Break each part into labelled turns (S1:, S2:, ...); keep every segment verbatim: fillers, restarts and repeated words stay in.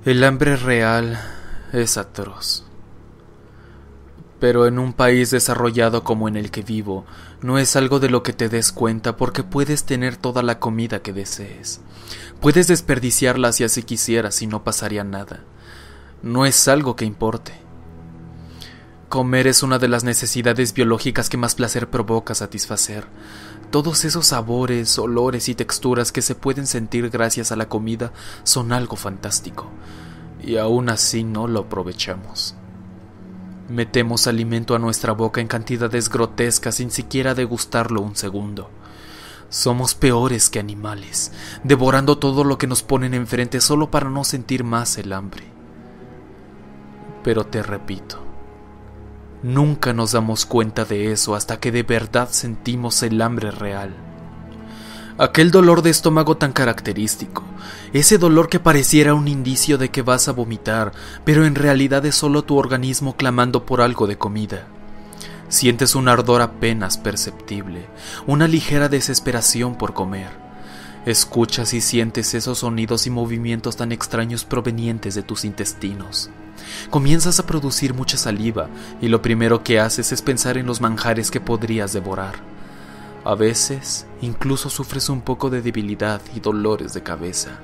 S1: El hambre real es atroz. Pero en un país desarrollado como en el que vivo, no es algo de lo que te des cuenta porque puedes tener toda la comida que desees. Puedes desperdiciarla si así quisieras y no pasaría nada. No es algo que importe. Comer es una de las necesidades biológicas que más placer provoca satisfacer. Todos esos sabores, olores y texturas que se pueden sentir gracias a la comida son algo fantástico, y aún así no lo aprovechamos. Metemos alimento a nuestra boca en cantidades grotescas sin siquiera degustarlo un segundo. Somos peores que animales, devorando todo lo que nos ponen enfrente solo para no sentir más el hambre. Pero te repito, nunca nos damos cuenta de eso hasta que de verdad sentimos el hambre real. Aquel dolor de estómago tan característico, ese dolor que pareciera un indicio de que vas a vomitar, pero en realidad es solo tu organismo clamando por algo de comida. Sientes un ardor apenas perceptible, una ligera desesperación por comer. Escuchas y sientes esos sonidos y movimientos tan extraños provenientes de tus intestinos. Comienzas a producir mucha saliva y lo primero que haces es pensar en los manjares que podrías devorar. A veces, incluso sufres un poco de debilidad y dolores de cabeza.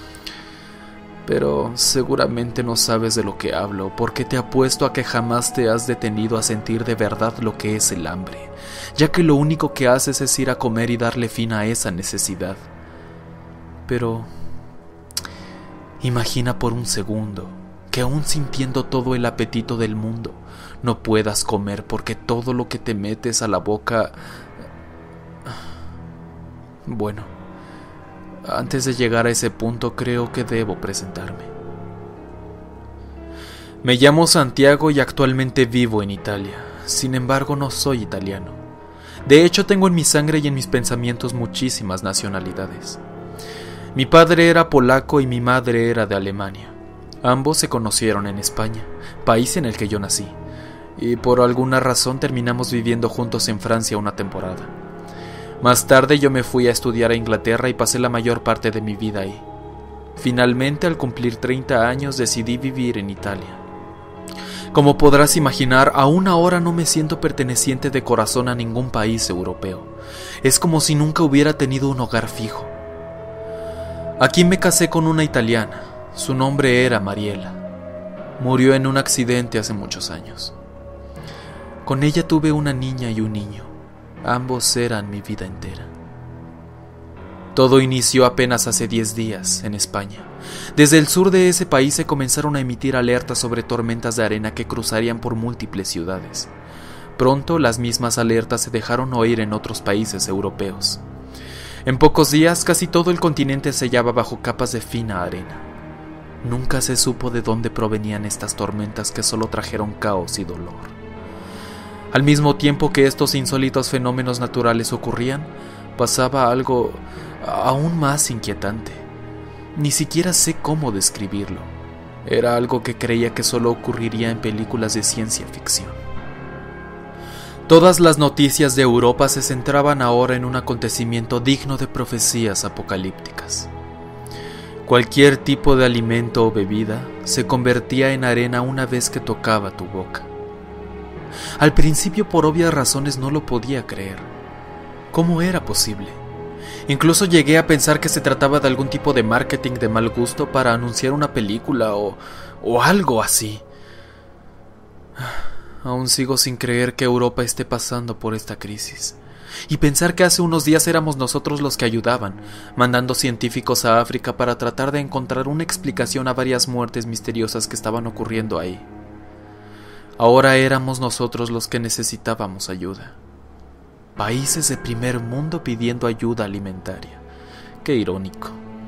S1: Pero seguramente no sabes de lo que hablo, porque te apuesto a que jamás te has detenido a sentir de verdad lo que es el hambre, ya que lo único que haces es ir a comer y darle fin a esa necesidad. Pero imagina por un segundo que aún sintiendo todo el apetito del mundo, no puedas comer porque todo lo que te metes a la boca... Bueno, antes de llegar a ese punto creo que debo presentarme. Me llamo Santiago y actualmente vivo en Italia. Sin embargo, no soy italiano. De hecho, tengo en mi sangre y en mis pensamientos muchísimas nacionalidades. Mi padre era polaco y mi madre era de Alemania. Ambos se conocieron en España, país en el que yo nací, y por alguna razón terminamos viviendo juntos en Francia una temporada. Más tarde yo me fui a estudiar a Inglaterra y pasé la mayor parte de mi vida ahí. Finalmente, al cumplir treinta años, decidí vivir en Italia. Como podrás imaginar, aún ahora no me siento perteneciente de corazón a ningún país europeo. Es como si nunca hubiera tenido un hogar fijo. Aquí me casé con una italiana. Su nombre era Mariela. Murió en un accidente hace muchos años. Con ella tuve una niña y un niño. Ambos eran mi vida entera. Todo inició apenas hace diez días, en España. Desde el sur de ese país se comenzaron a emitir alertas sobre tormentas de arena que cruzarían por múltiples ciudades. Pronto las mismas alertas se dejaron oír en otros países europeos. En pocos días casi todo el continente se hallaba bajo capas de fina arena. Nunca se supo de dónde provenían estas tormentas que solo trajeron caos y dolor. Al mismo tiempo que estos insólitos fenómenos naturales ocurrían, pasaba algo aún más inquietante. Ni siquiera sé cómo describirlo. Era algo que creía que solo ocurriría en películas de ciencia ficción. Todas las noticias de Europa se centraban ahora en un acontecimiento digno de profecías apocalípticas. Cualquier tipo de alimento o bebida se convertía en arena una vez que tocaba tu boca. Al principio, por obvias razones, no lo podía creer. ¿Cómo era posible? Incluso llegué a pensar que se trataba de algún tipo de marketing de mal gusto para anunciar una película o, o algo así. Aún sigo sin creer que Europa esté pasando por esta crisis. Y pensar que hace unos días éramos nosotros los que ayudaban, mandando científicos a África para tratar de encontrar una explicación a varias muertes misteriosas que estaban ocurriendo ahí. Ahora éramos nosotros los que necesitábamos ayuda. Países de primer mundo pidiendo ayuda alimentaria. Qué irónico.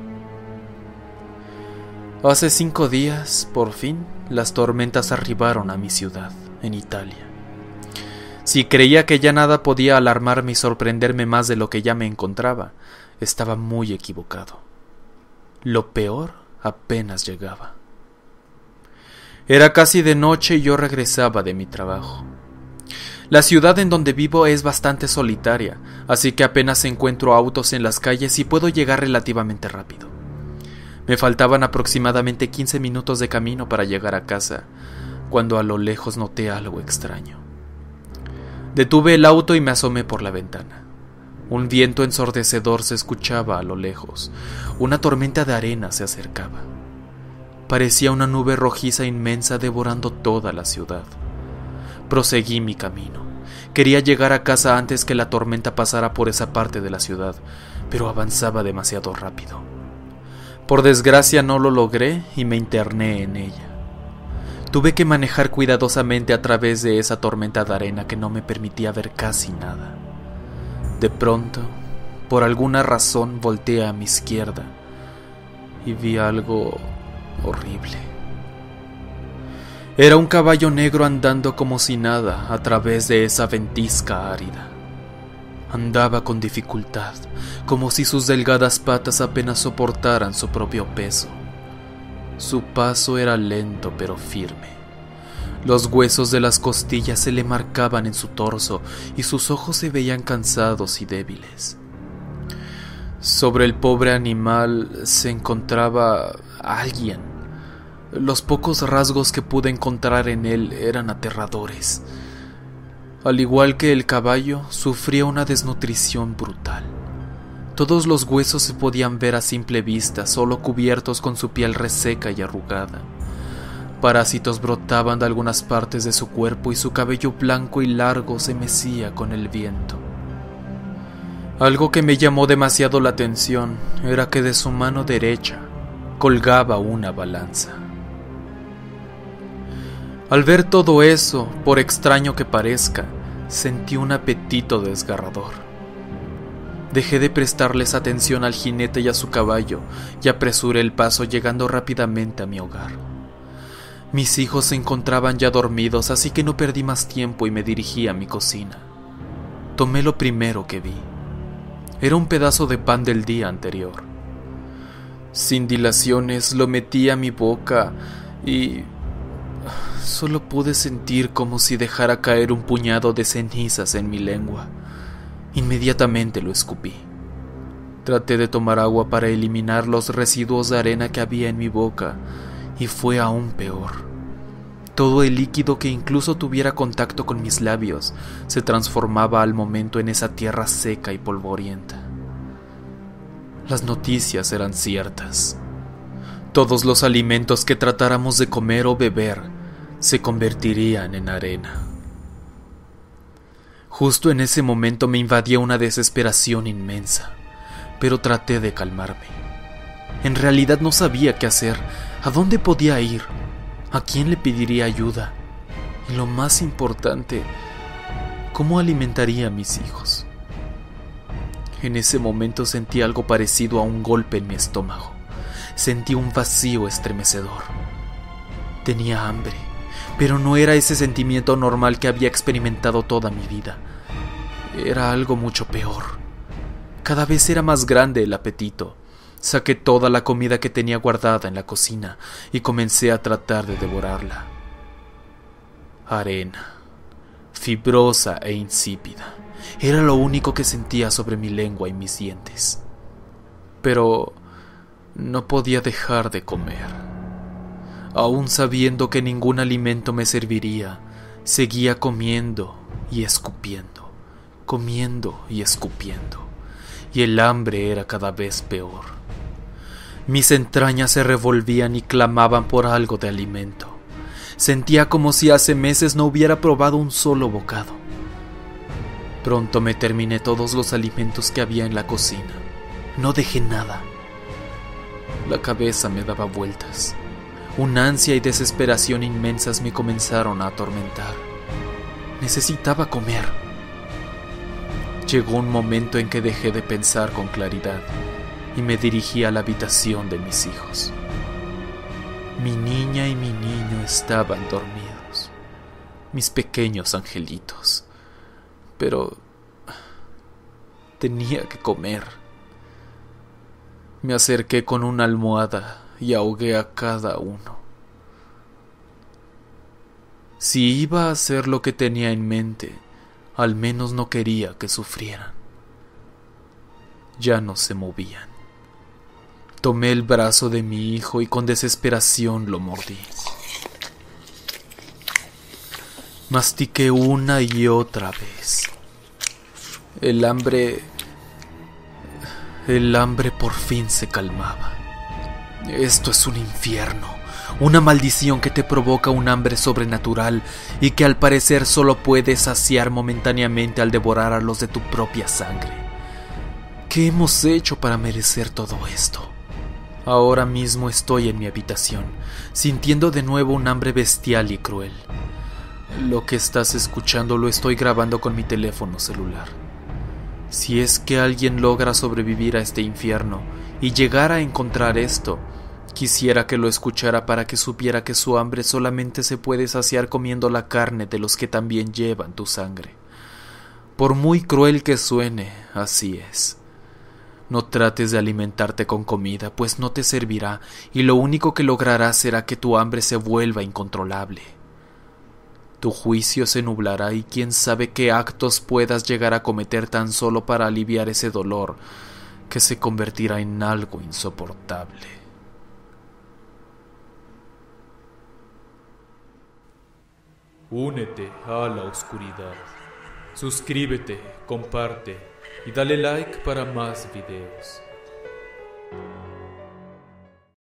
S1: Hace cinco días, por fin, las tormentas arribaron a mi ciudad, en Italia. Si creía que ya nada podía alarmarme y sorprenderme más de lo que ya me encontraba, estaba muy equivocado. Lo peor apenas llegaba. Era casi de noche y yo regresaba de mi trabajo. La ciudad en donde vivo es bastante solitaria, así que apenas encuentro autos en las calles y puedo llegar relativamente rápido. Me faltaban aproximadamente quince minutos de camino para llegar a casa, cuando a lo lejos noté algo extraño. Detuve el auto y me asomé por la ventana. Un viento ensordecedor se escuchaba a lo lejos. Una tormenta de arena se acercaba. Parecía una nube rojiza inmensa devorando toda la ciudad. Proseguí mi camino. Quería llegar a casa antes que la tormenta pasara por esa parte de la ciudad, pero avanzaba demasiado rápido. Por desgracia no lo logré y me interné en ella. Tuve que manejar cuidadosamente a través de esa tormenta de arena que no me permitía ver casi nada. De pronto, por alguna razón, volteé a mi izquierda y vi algo horrible. Era un caballo negro andando como si nada a través de esa ventisca árida. Andaba con dificultad, como si sus delgadas patas apenas soportaran su propio peso. Su paso era lento pero firme. Los huesos de las costillas se le marcaban en su torso y sus ojos se veían cansados y débiles. Sobre el pobre animal se encontraba alguien. Los pocos rasgos que pude encontrar en él eran aterradores. Al igual que el caballo, sufría una desnutrición brutal. Todos los huesos se podían ver a simple vista, solo cubiertos con su piel reseca y arrugada. Parásitos brotaban de algunas partes de su cuerpo y su cabello blanco y largo se mecía con el viento. Algo que me llamó demasiado la atención era que de su mano derecha colgaba una balanza. Al ver todo eso, por extraño que parezca, sentí un apetito desgarrador. Dejé de prestarles atención al jinete y a su caballo y apresuré el paso, llegando rápidamente a mi hogar. Mis hijos se encontraban ya dormidos, así que no perdí más tiempo y me dirigí a mi cocina. Tomé lo primero que vi. Era un pedazo de pan del día anterior. Sin dilaciones lo metí a mi boca y solo pude sentir como si dejara caer un puñado de cenizas en mi lengua. Inmediatamente lo escupí. Traté de tomar agua para eliminar los residuos de arena que había en mi boca y fue aún peor. Todo el líquido que incluso tuviera contacto con mis labios se transformaba al momento en esa tierra seca y polvorienta. Las noticias eran ciertas. Todos los alimentos que tratáramos de comer o beber se convertirían en arena. Justo en ese momento me invadía una desesperación inmensa, pero traté de calmarme. En realidad no sabía qué hacer, a dónde podía ir, a quién le pediría ayuda y lo más importante, cómo alimentaría a mis hijos. En ese momento sentí algo parecido a un golpe en mi estómago. Sentí un vacío estremecedor. Tenía hambre, pero no era ese sentimiento normal que había experimentado toda mi vida. Era algo mucho peor. Cada vez era más grande el apetito. Saqué toda la comida que tenía guardada en la cocina y comencé a tratar de devorarla. Arena, fibrosa e insípida, era lo único que sentía sobre mi lengua y mis dientes. Pero no podía dejar de comer. Aún sabiendo que ningún alimento me serviría, seguía comiendo y escupiendo, comiendo y escupiendo, y el hambre era cada vez peor. Mis entrañas se revolvían y clamaban por algo de alimento. Sentía como si hace meses no hubiera probado un solo bocado. Pronto me terminé todos los alimentos que había en la cocina. No dejé nada. La cabeza me daba vueltas. Una ansia y desesperación inmensas me comenzaron a atormentar. Necesitaba comer. Llegó un momento en que dejé de pensar con claridad y me dirigí a la habitación de mis hijos. Mi niña y mi niño estaban dormidos, mis pequeños angelitos, pero tenía que comer. Me acerqué con una almohada y ahogué a cada uno. Si iba a hacer lo que tenía en mente, al menos no quería que sufrieran. Ya no se movían. Tomé el brazo de mi hijo y con desesperación lo mordí. Mastiqué una y otra vez. El hambre... El hambre por fin se calmaba. Esto es un infierno, una maldición que te provoca un hambre sobrenatural y que al parecer solo puedes saciar momentáneamente al devorar a los de tu propia sangre. ¿Qué hemos hecho para merecer todo esto? Ahora mismo estoy en mi habitación, sintiendo de nuevo un hambre bestial y cruel. Lo que estás escuchando lo estoy grabando con mi teléfono celular. Si es que alguien logra sobrevivir a este infierno y llegar a encontrar esto, quisiera que lo escuchara para que supiera que su hambre solamente se puede saciar comiendo la carne de los que también llevan tu sangre. Por muy cruel que suene, así es. No trates de alimentarte con comida, pues no te servirá, y lo único que lograrás será que tu hambre se vuelva incontrolable. Tu juicio se nublará y quién sabe qué actos puedas llegar a cometer tan solo para aliviar ese dolor que se convertirá en algo insoportable. Únete a la oscuridad. Suscríbete, comparte y dale like para más videos.